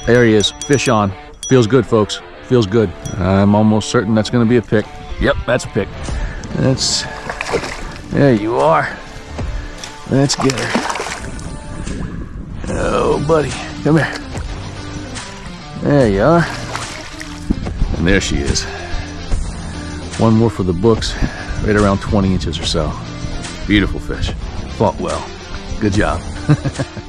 There he is, fish on. Feels good, folks, feels good. I'm almost certain that's gonna be a pick. Yep, that's a pick. There you are. Let's get her. Oh, buddy, come here. There you are. And there she is. One more for the books, right around 20 inches or so. Beautiful fish. Fought well. Good job.